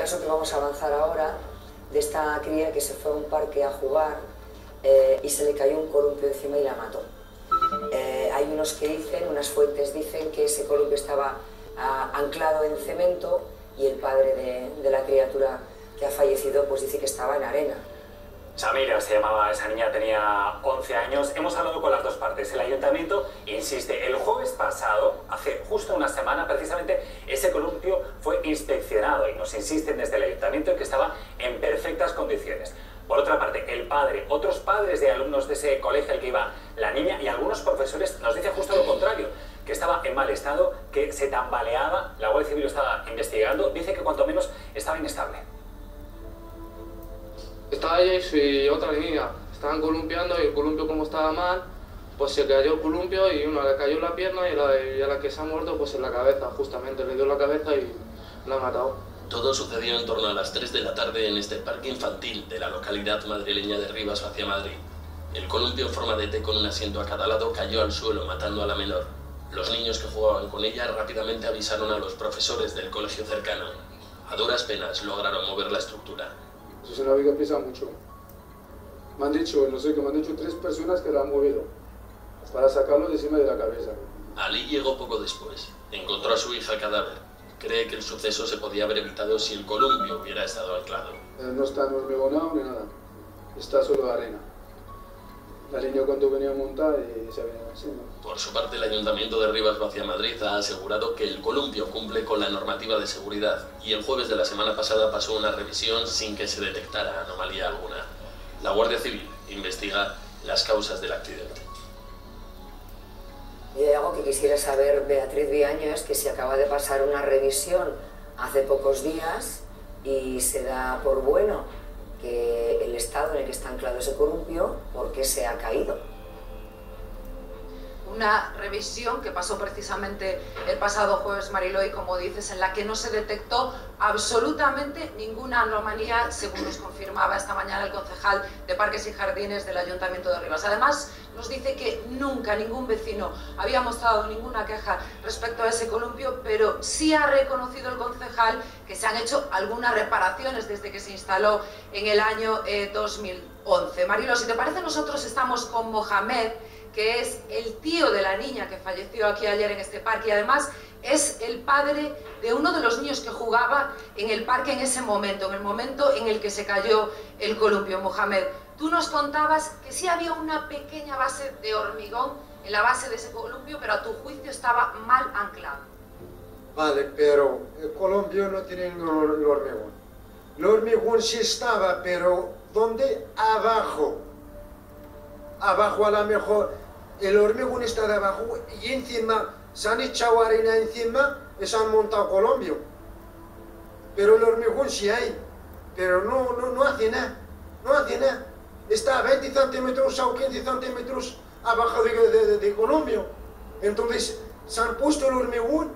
caso que vamos a avanzar ahora, de esta cría que se fue a un parque a jugar y se le cayó un columpio encima y la mató. Hay unos que dicen, unas fuentes dicen que ese columpio estaba anclado en cemento y el padre de la criatura que ha fallecido pues dice que estaba en arena. Samira se llamaba, esa niña tenía 11 años. Hemos hablado con las dos partes. El ayuntamiento insiste, el jueves pasado, hace justo una semana, precisamente ese columpio fue inspeccionado y nos insisten desde el ayuntamiento en que estaba en perfectas condiciones. Por otra parte, el padre, otros padres de alumnos de ese colegio al que iba la niña y algunos profesores nos dicen justo lo contrario, que estaba en mal estado, que se tambaleaba, la Guardia Civil lo estaba investigando, dice que cuanto menos estaba inestable. Estaba ella y su otra niña, estaban columpiando y el columpio como estaba mal, pues se cayó el columpio y uno le cayó en la pierna y a la que se ha muerto pues en la cabeza, justamente, le dio la cabeza y la ha matado. Todo sucedió en torno a las 3 de la tarde en este parque infantil de la localidad madrileña de Rivas hacia Madrid. El columpio en forma de T con un asiento a cada lado cayó al suelo matando a la menor. Los niños que jugaban con ella rápidamente avisaron a los profesores del colegio cercano. A duras penas lograron mover la estructura. Es una viga que pesa mucho. Me han dicho, no sé, que me han dicho 3 personas que la han movido para sacarlo de encima de la cabeza. Ali llegó poco después. Encontró a su hija el cadáver. Cree que el suceso se podía haber evitado si el columpio hubiera estado anclado. No está hormigonado ni nada. Está solo arena. La niña cuando venía a montar se venía encima. Por su parte, el Ayuntamiento de Rivas hacia Madrid ha asegurado que el columpio cumple con la normativa de seguridad y el jueves de la semana pasada pasó una revisión sin que se detectara anomalía alguna. La Guardia Civil investiga las causas del accidente. Y hay algo que quisiera saber, Beatriz Viaño, es que se acaba de pasar una revisión hace pocos días y se da por bueno que el estado en el que está anclado ese columpio, ¿por qué se ha caído? Una revisión que pasó precisamente el pasado jueves, Mariló, y como dices, en la que no se detectó absolutamente ninguna anomalía, según nos confirmaba esta mañana el concejal de Parques y Jardines del Ayuntamiento de Rivas. Además, nos dice que nunca ningún vecino había mostrado ninguna queja respecto a ese columpio, pero sí ha reconocido el concejal que se han hecho algunas reparaciones desde que se instaló en el año 2011. Mariló, si te parece, nosotros estamos con Mohamed, que es el tío de la niña que falleció aquí ayer en este parque y además es el padre de uno de los niños que jugaba en el parque en ese momento, en el momento en el que se cayó el columpio. Mohamed, tú nos contabas que sí había una pequeña base de hormigón en la base de ese columpio, pero a tu juicio estaba mal anclado. Vale, pero el columpio no tiene el hormigón. El hormigón sí estaba, pero ¿dónde? Abajo. Abajo a lo mejor el hormigón está de abajo y encima se han echado arena encima y se han montado columpio. Pero el hormigón sí hay, pero no hace nada, no hace nada. Está a 20 centímetros o 15 centímetros abajo de columpio. Entonces se han puesto el hormigón,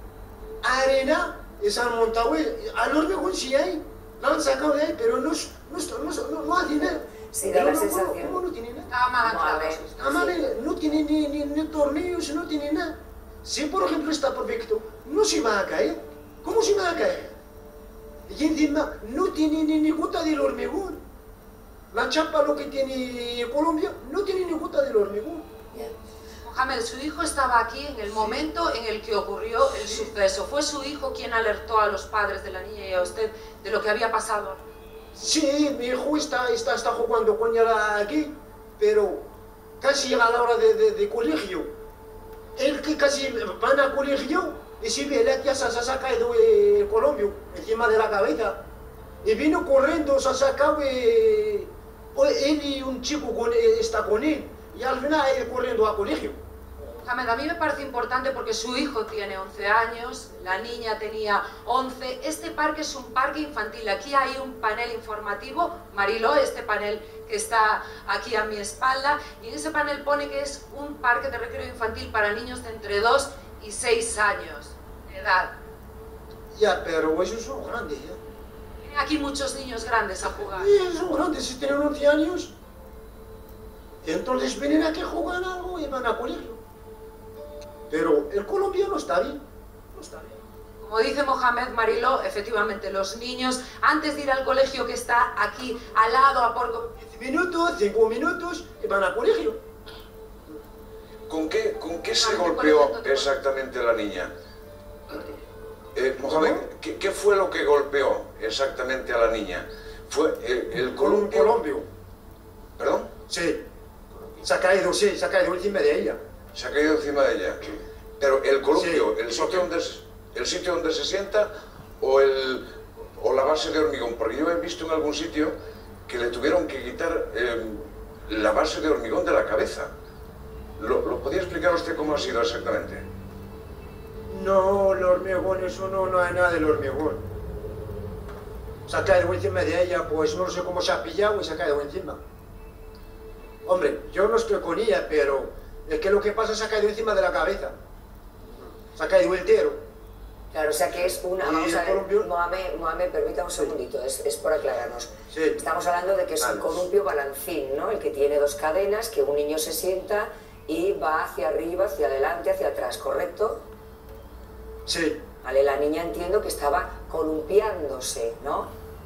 arena y se han montado. Al hormigón sí hay, lo han sacado de ahí, pero no hace nada. Sí, da la sensación. ¿Cómo no tiene nada? Estaba mal anclado. No tiene ni tornillos, no tiene nada. Si por ejemplo está perfecto, no se va a caer. ¿Cómo se va a caer? Y encima no tiene ni gota del hormigón. La chapa lo que tiene Colombia no tiene ni gota del hormigón. Mohamed, su hijo estaba aquí en el momento en el que ocurrió el suceso. ¿Fue su hijo quien alertó a los padres de la niña y a usted de lo que había pasado? Sí, mi hijo está jugando con ella aquí, pero casi llega la hora de colegio. Él que casi van al colegio y si ve la que se ha caído el columpio encima de la cabeza. Y vino corriendo, se ha sacado él y un chico está con él. Y al final él corriendo al colegio. Mohamed, a mí me parece importante porque su hijo tiene 11 años, la niña tenía 11. Este parque es un parque infantil. Aquí hay un panel informativo, Mariló, este panel que está aquí a mi espalda, y en ese panel pone que es un parque de recreo infantil para niños de entre 2 y 6 años de edad. Ya, pero ellos son grandes, ¿ya? Tienen aquí muchos niños grandes a jugar. Sí, son grandes, si tienen 11 años. Entonces vienen aquí a jugar algo y van a colegio. Pero el colombiano está bien, no está bien. Como dice Mohamed, Mariló, efectivamente los niños, antes de ir al colegio que está aquí al lado, a por 10 minutos, 5 minutos y van al colegio. ¿Con qué se golpeó exactamente la niña? Mohamed, ¿qué fue lo que golpeó exactamente a la niña? ¿Fue el columpio? Columpio. ¿Perdón? Sí. Se ha caído encima de ella. Se ha caído encima de ella. Pero el columpio, Sí. el sitio donde se sienta o la base de hormigón, porque yo he visto en algún sitio que le tuvieron que quitar la base de hormigón de la cabeza. ¿Lo podía explicar usted cómo ha sido exactamente? No, el hormigón, eso no hay nada del hormigón. Se ha caído encima de ella, pues no sé cómo se ha pillado y se ha caído encima. Hombre, yo no estoy con ella, pero es que lo que pasa se ha caído encima de la cabeza. Se ha caído entero. Claro, o sea que es una... ¿Y Vamos a el ver, columpio? Mohamed, permítame un segundito, es por aclararnos. Sí. Estamos hablando de que es un columpio balancín, ¿no? El que tiene dos cadenas, que un niño se sienta y va hacia arriba, hacia adelante, hacia atrás, ¿correcto? Sí. Vale, la niña entiendo que estaba columpiándose, ¿no?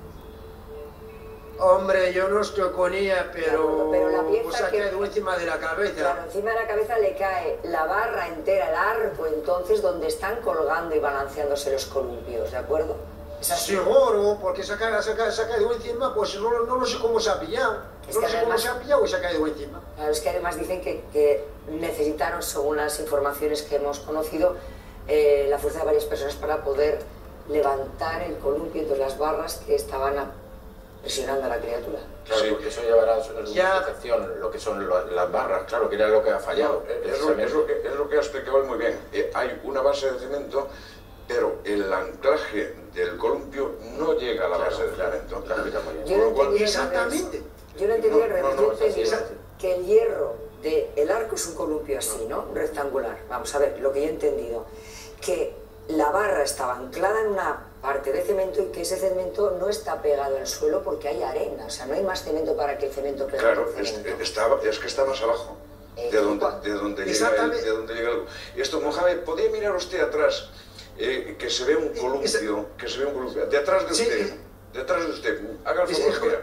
Hombre, yo no estoy con ella, pero la pieza pues se ha que... caído encima de la cabeza. Claro, encima de la cabeza le cae la barra entera, el arco, entonces, donde están colgando y balanceándose los columpios, ¿de acuerdo? ¿Es así? Seguro, porque se ha caído encima, pues no lo sé cómo se ha pillado. Es No que sé cómo además- se ha pillado y se ha caído encima. Claro, es que además dicen que necesitaron, según las informaciones que hemos conocido, la fuerza de varias personas para poder levantar el columpio entre las barras que estaban presionando a la criatura. Claro, Sí. porque eso llevará a su Ya. excepción, lo que son las barras, claro, que era lo que ha fallado. Es lo que ha explicado él muy bien. Hay una base de cemento, pero el anclaje del columpio no llega a la base de cemento. Claro, está muy bien. Yo no Con lo cual- entendí al Exactamente. revés. Yo no entendí al revés. No, Yo es así, entendí es así. que el hierro del arco es un columpio así, ¿no? Un rectangular. Vamos a ver, lo que yo he entendido. Que la barra estaba anclada en una parte de cemento y que ese cemento no está pegado al suelo porque hay arena. O sea, no hay más cemento para que el cemento pegue Claro, al cemento. es que está más abajo. De donde Exactamente. llega el... Esto, Mohamed, ¿podría mirar usted atrás? Que se ve un columpio, detrás de Sí, usted, detrás de usted, haga el es- favor, es- mira.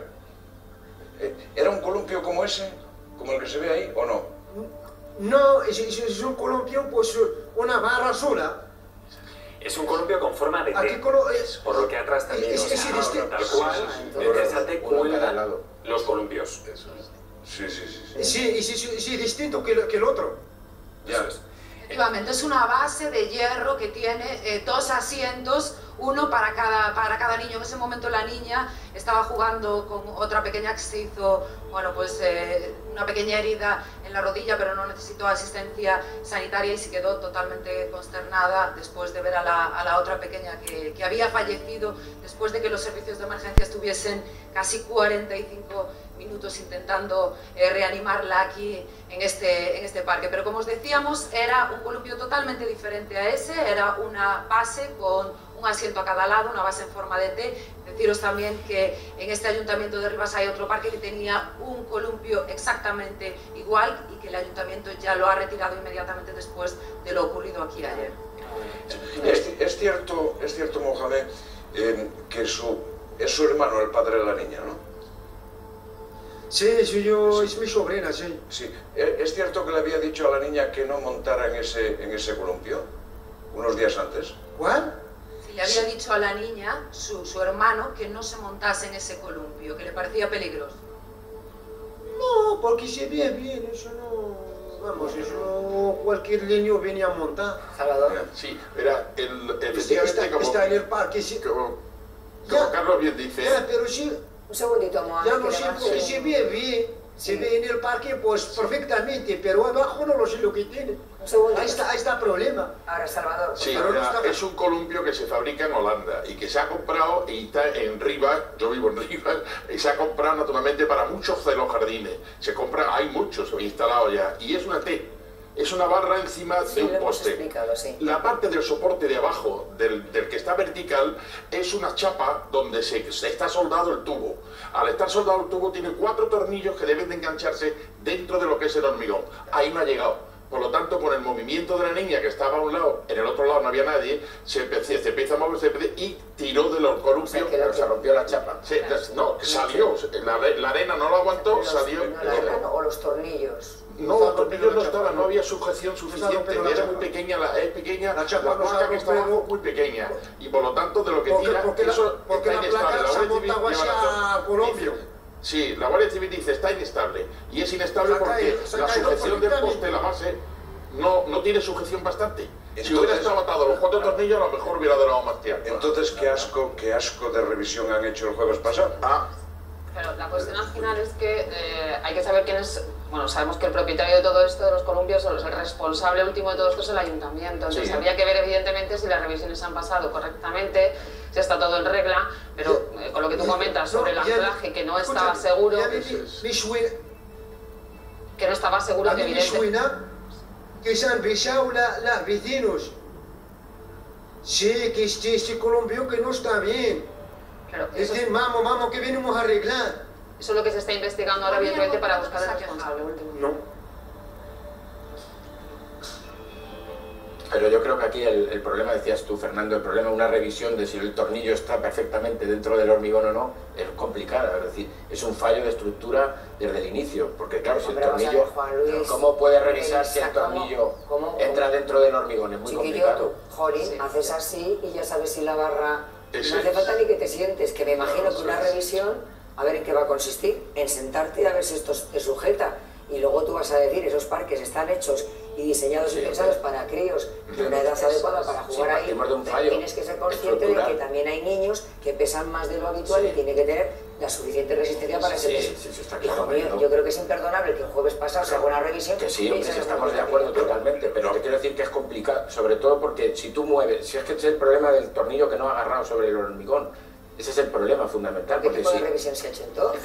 ¿Era un columpio como ese, como el que se ve ahí, o no? No, es un columpio, pues una barra sola. Es un columpio con forma de Aquí T, es, por lo que atrás también, es- o sea, es- es- es- tal cual, sí, desde esa T uno a cada cuelgan lado. los columpios. Sí. sí, distinto que el otro. Ya. Eso es. Efectivamente, es una base de hierro que tiene dos asientos, uno para cada niño. En ese momento la niña estaba jugando con otra pequeña que se hizo, bueno, pues una pequeña herida en la rodilla, pero no necesitó asistencia sanitaria y se quedó totalmente consternada después de ver a la otra pequeña que había fallecido después de que los servicios de emergencia estuviesen casi 45 minutos intentando reanimarla aquí en este parque. Pero como os decíamos, era un columpio totalmente diferente a ese, era una base con un asiento a cada lado, una base en forma de T. Deciros también que en este ayuntamiento de Rivas hay otro parque que tenía un columpio exactamente igual y que el ayuntamiento ya lo ha retirado inmediatamente después de lo ocurrido aquí ayer. Es cierto, Mohamed, que es su hermano el padre de la niña, ¿no? Sí, es mi sobrina, sí. Sí. ¿Es cierto que le había dicho a la niña que no montara en ese columpio unos días antes? ¿Cuál? Si le había dicho a la niña, su hermano, que no se montase en ese columpio, que le parecía peligroso. No, porque se ve bien, eso no... Vamos, eso cualquier niño viene a montar. Salvador. Sí, verá, efectivamente, Está en el parque, sí. como Ya. Carlos bien dice, Ya, pero sí, Un segundito, Mohamed. ya no que sé, además- porque se ve bien. Se ve en el parque, pues perfectamente, pero abajo no lo sé lo que tiene. Un segundito. Ahí está el problema. Ahora, Salvador. por sí, favor. pero no verá, está- es un columpio que se fabrica en Holanda y que se ha comprado y está en Rivas, yo vivo en Rivas, y se ha comprado naturalmente para muchos de los jardines. Se compra, hay muchos instalados ya, y es una T, es una barra encima Sí, de lo un hemos poste. explicado, sí. La parte del soporte de abajo, del que está vertical, es una chapa donde se está soldado el tubo. Al estar soldado el tubo tiene 4 tornillos que deben de engancharse dentro de lo que es el hormigón. Ahí no ha llegado. por lo tanto, con el movimiento de la niña que estaba a un lado, en el otro lado no había nadie, se empieza a mover y tiró del columpio. Pero se rompió la chapa. No, salió. La arena no lo aguantó, salió. No, la arena o los tornillos. No, los tornillos no estaban, no había sujeción suficiente, era muy pequeña, la placa que estaba muy pequeña, y por lo tanto de lo que tira, eso está inestable. La Guardia Civil lleva Colombia. Sí, la Guardia Civil dice está inestable, y es inestable porque la sujeción del poste, la base, no tiene sujeción bastante. Si hubiera estado atado a los 4 tornillos, a lo mejor hubiera durado más tiempo. Entonces, qué asco de revisión han hecho el jueves pasado. Pero la cuestión al final es que hay que saber quién es. Bueno, sabemos que el propietario de todo esto, de los columpios, o el responsable último de todo esto es el ayuntamiento. Entonces habría que ver evidentemente si las revisiones han pasado correctamente, si está todo en regla, pero con lo que tú comentas sobre el anclaje, que no estaba seguro, que no estaba seguro, que evidentemente... que se han besado las vecinos. Sí, que este columpio que no está bien. Claro, dicen, vamos, que venimos a arreglar. Eso es lo que se está investigando ahora, evidentemente, para buscar al responsable último. No. Pero yo creo que aquí el problema, decías tú, Fernando, el problema de una revisión de si el tornillo está perfectamente dentro del hormigón o no, es complicada. Es decir, es un fallo de estructura desde el inicio. Porque claro, si el tornillo... ¿Cómo puede revisar si el tornillo entra dentro del hormigón? Es muy complicado. Jolín, haces así y ya sabes si la barra... No hace falta ni que te sientes, que me imagino que una revisión, a ver en qué va a consistir, en sentarte a ver si esto te sujeta, y luego tú vas a decir, esos parques están hechos y diseñados y pensados para críos de una edad adecuada para jugar ahí, pero tienes que ser consciente de que también hay niños que pesan más de lo habitual y tiene que tener la suficiente resistencia para ese peso. Hijo mío, yo creo que es imperdonable que el jueves pasado se haga una revisión. Que sí, hombre, estamos de acuerdo totalmente, pero te quiero decir que es complicado, sobre todo porque si tú mueves, si es que es el problema del tornillo que no ha agarrado sobre el hormigón, ese es el problema fundamental. ¿Qué tipo de revisión se ha hecho entonces?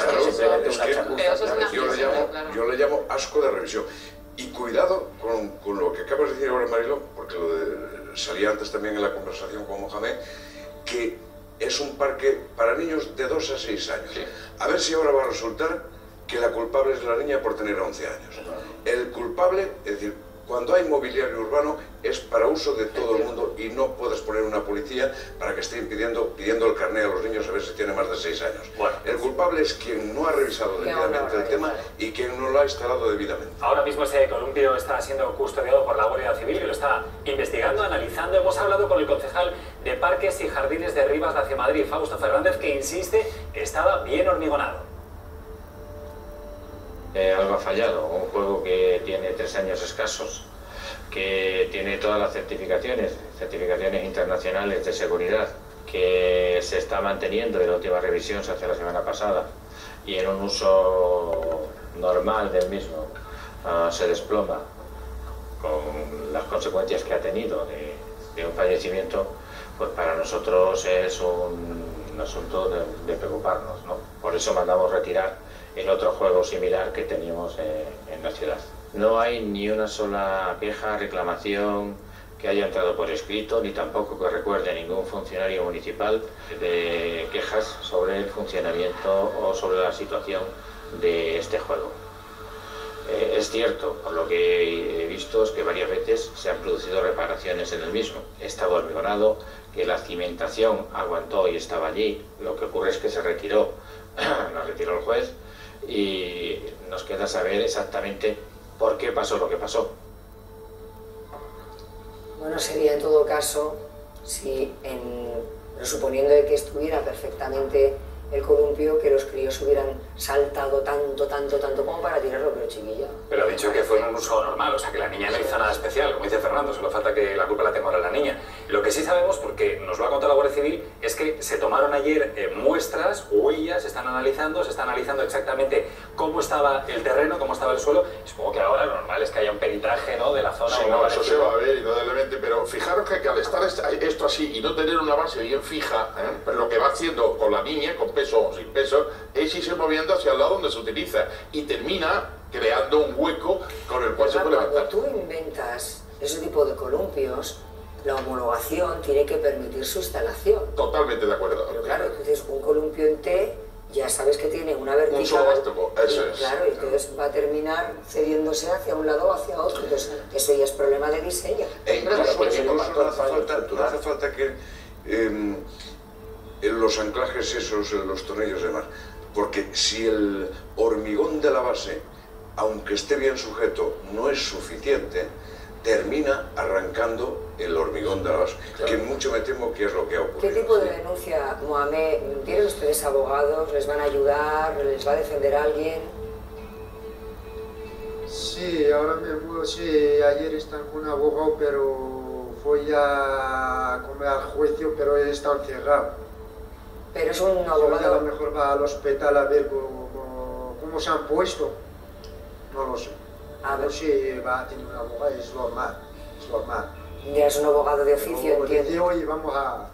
Yo le llamo asco de revisión. Y cuidado con lo que acabas de decir ahora, Marilo, porque salía antes también en la conversación con Mohamed, que es un parque para niños de 2 a 6 años. A ver si ahora va a resultar que la culpable es la niña por tener 11 años. El culpable, es decir, cuando hay mobiliario urbano es para uso de todo el mundo y no puedes poner una policía para que esté pidiendo el carné a los niños a ver si tiene más de 6 años. El culpable es quien no ha revisado debidamente el tema y quien no lo ha instalado debidamente. Ahora mismo ese columpio está siendo custodiado por la Guardia Civil, que lo está investigando, analizando. Hemos hablado con el concejal de Parques y Jardines de Rivas hacia Madrid, Fausto Fernández, que insiste que estaba bien hormigonado. Algo ha fallado, un juego que tiene 3 años escasos, que tiene todas las certificaciones internacionales de seguridad, que se está manteniendo, de la última revisión se hace la semana pasada, y en un uso normal del mismo se desploma, con las consecuencias que ha tenido de un fallecimiento, pues para nosotros es un asunto de preocuparnos, ¿no? Por eso mandamos retirar el otro juego similar que teníamos en la ciudad. No hay ni una sola queja, reclamación que haya entrado por escrito, ni tampoco que recuerde ningún funcionario municipal de quejas sobre el funcionamiento o sobre la situación de este juego. Es cierto, por lo que he visto, es que varias veces se han producido reparaciones en el mismo. Estaba hormigonado, que la cimentación aguantó y estaba allí. Lo que ocurre es que se retiró, la retiró el juez, y nos queda saber exactamente por qué pasó lo que pasó. Bueno, sería en todo caso, si presuponiendo de que estuviera perfectamente el columpio, que los críos hubieran saltado tanto como para tirarlo, pero chiquilla. Pero ha dicho que fue en un uso normal, o sea que la niña no hizo nada especial, como dice Fernando, solo falta que la culpa la tenga ahora la niña. Lo que sí sabemos, porque nos lo ha contado la Guardia Civil, es que se tomaron ayer muestras, huellas, se están analizando exactamente cómo estaba el terreno, cómo estaba el suelo. Y supongo que ahora lo normal es que haya un peritaje, ¿no?, de la zona. Sí, no, eso se va a ver indudablemente, pero fijaros que al estar esto así y no tener una base bien fija, lo que va haciendo con la niña, con peso o sin peso, es irse moviendo hacia el lado donde se utiliza y termina creando un hueco con el cual se puede levantar. Cuando tú inventas ese tipo de columpios, la homologación tiene que permitir su instalación. Totalmente de acuerdo. Pero claro, entonces un columpio en T, ya sabes sabes que tiene una vertical. Un solo vástago, eso es. Claro, y entonces va a terminar cediéndose hacia un lado o hacia otro. Entonces, eso ya es problema de diseño. Incluso no hace falta que en los anclajes esos, en los tornillos y demás, porque si el hormigón de la base, aunque esté bien sujeto, no es suficiente, termina arrancando el hormigón de la base, claro. Que mucho me temo que es lo que ha ocurrido. ¿Qué tipo de denuncia, Mohamed? ¿Tienen ustedes abogados? ¿Les van a ayudar? ¿Les va a defender a alguien? Sí, ahora mismo, sí, ayer están con un abogado, pero fue ya como al juicio, pero están cerrados. Pero es un abogado... A lo mejor va al hospital a ver cómo se han puesto, no lo sé. Pero sí, va a tener un abogado, es normal, es normal. Ya es un abogado de oficio, entiendo. De hoy vamos a...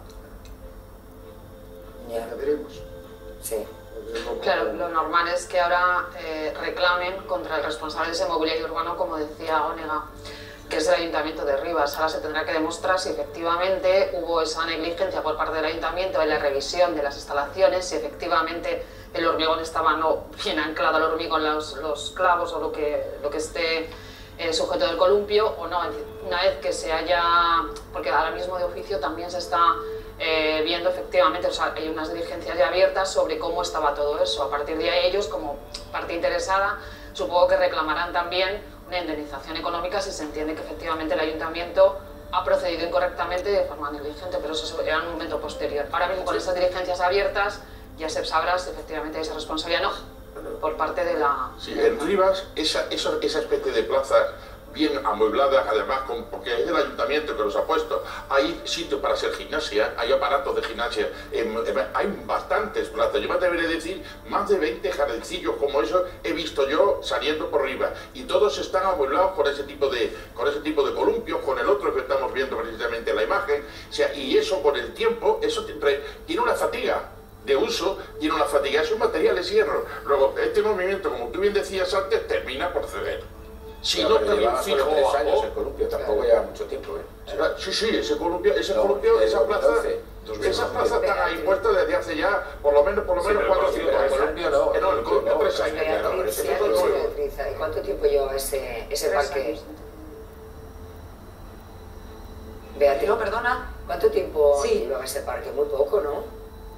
Ya veremos. Sí. Claro, lo normal es que ahora reclamen contra el responsable de ese mobiliario urbano, como decía Onega, que es el Ayuntamiento de Rivas. Ahora se tendrá que demostrar si efectivamente hubo esa negligencia por parte del Ayuntamiento en la revisión de las instalaciones, si efectivamente el hormigón estaba no bien anclado al hormigón, los clavos o lo que esté sujeto del columpio o no. Una vez que se haya, porque ahora mismo de oficio también se está viendo efectivamente, o sea, hay unas diligencias ya abiertas sobre cómo estaba todo eso. A partir de ahí ellos, como parte interesada, supongo que reclamarán también una indemnización económica si se entiende que efectivamente el Ayuntamiento ha procedido incorrectamente de forma negligente, pero eso será en un momento posterior. Ahora mismo con estas diligencias abiertas ya se sabrá si efectivamente hay esa responsabilidad o no por parte de la... Sí, en Rivas esa especie de plazas bien amuebladas, además, porque es el Ayuntamiento que los ha puesto, hay sitios para hacer gimnasia, hay aparatos de gimnasia, hay bastantes plazas, yo me atreveré a decir más de 20 jardincillos como eso he visto yo saliendo por Rivas, y todos están amueblados con ese tipo de columpios, con el otro que estamos viendo precisamente en la imagen, o sea, y eso con el tiempo, eso tiene una fatiga de uso, tiene una fatiga, es un material de hierro. Luego, este movimiento, como tú bien decías antes, termina por ceder. Si no está bien fijo abajo, 3 años el columpio, tampoco lleva mucho tiempo, Sí, ese columpio, esas plazas están ahí puestas desde hace ya por lo menos 4 o 5 años. El columpio no. No, el columpio 3 años. ¿Y cuánto tiempo lleva ese parque? Beatriz, perdona. ¿Cuánto tiempo lleva ese parque? Muy poco, ¿no?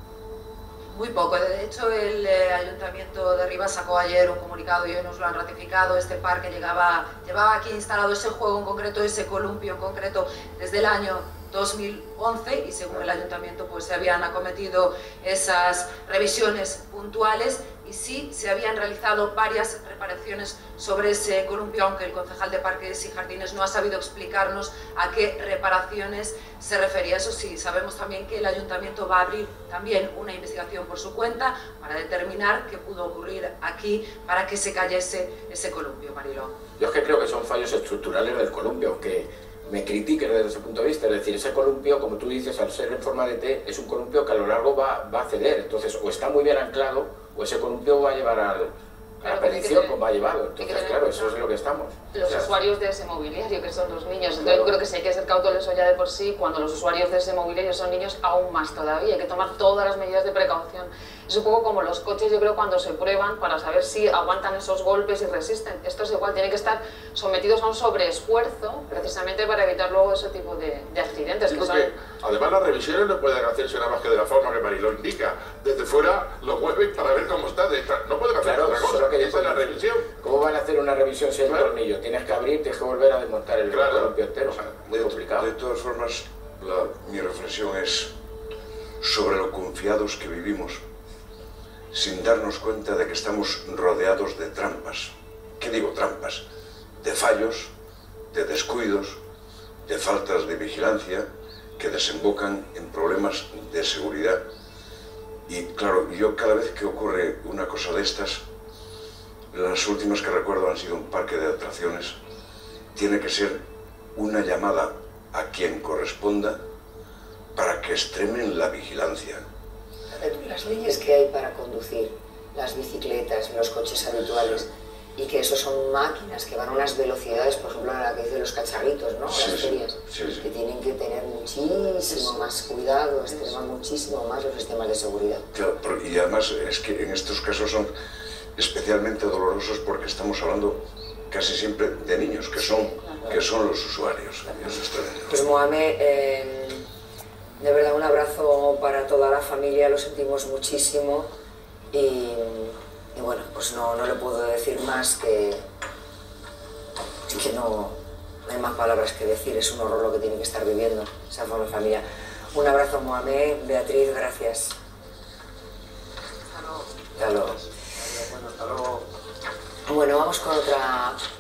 Muy poco. De hecho, el Ayuntamiento de Rivas sacó ayer un comunicado y hoy nos lo han ratificado. Este parque llevaba aquí instalado ese juego en concreto, ese columpio en concreto, desde el año 2011 y según el Ayuntamiento pues se habían acometido esas revisiones puntuales y sí se habían realizado varias reparaciones sobre ese columpio, aunque el concejal de Parques y Jardines no ha sabido explicarnos a qué reparaciones se refería. Eso sí, sabemos también que el Ayuntamiento va a abrir también una investigación por su cuenta para determinar qué pudo ocurrir aquí para que se cayese ese columpio, Mariló. Yo es que creo que son fallos estructurales del columpio, aunque me critiquen desde ese punto de vista, es decir, ese columpio, como tú dices, al ser en forma de T, es un columpio que a lo largo va a ceder, entonces o está muy bien anclado, o ese columpio va a llevar a la perdición como va llevado, entonces claro, eso es lo que estamos. Los usuarios de ese mobiliario, que son los niños, entonces yo creo que sí hay que ser cauteloso ya de por sí, cuando los usuarios de ese mobiliario son niños, aún más todavía, hay que tomar todas las medidas de precaución. Es un poco como los coches, yo creo, cuando se prueban para saber si aguantan esos golpes y resisten. Esto es igual, tienen que estar sometidos a un sobreesfuerzo, precisamente para evitar luego ese tipo de accidentes. Además, las revisiones no pueden hacerse nada más que de la forma que Mariló indica. Desde fuera lo mueven para ver cómo está. No pueden hacer otra cosa, esa es la revisión. ¿Cómo van a hacer una revisión si hay un tornillo? Tienes que abrir, tienes que volver a desmontar el columpio entero. Muy complicado. De todas formas, mi reflexión es sobre lo confiados que vivimos, sin darnos cuenta de que estamos rodeados de trampas. ¿Qué digo trampas? De fallos, de descuidos, de faltas de vigilancia que desembocan en problemas de seguridad. Y claro, yo cada vez que ocurre una cosa de estas, las últimas que recuerdo han sido un parque de atracciones, tiene que ser una llamada a quien corresponda para que extremen la vigilancia. Las leyes que hay para conducir, las bicicletas, los coches habituales, y que eso son máquinas que van a unas velocidades, por ejemplo, la que dicen los cacharritos, ¿no? Las ferias, que tienen que tener muchísimo más cuidado, extremar muchísimo más los sistemas de seguridad. Claro, y además es que en estos casos son especialmente dolorosos porque estamos hablando casi siempre de niños, que son los usuarios. Pues Mohamed, de verdad un abrazo para toda la familia, lo sentimos muchísimo y bueno, pues no le puedo decir más que no hay más palabras que decir, es un horror lo que tiene que estar viviendo esa familia. Un abrazo Mohamed, Beatriz, gracias. Hasta luego. Hasta luego. Bueno, vamos con otra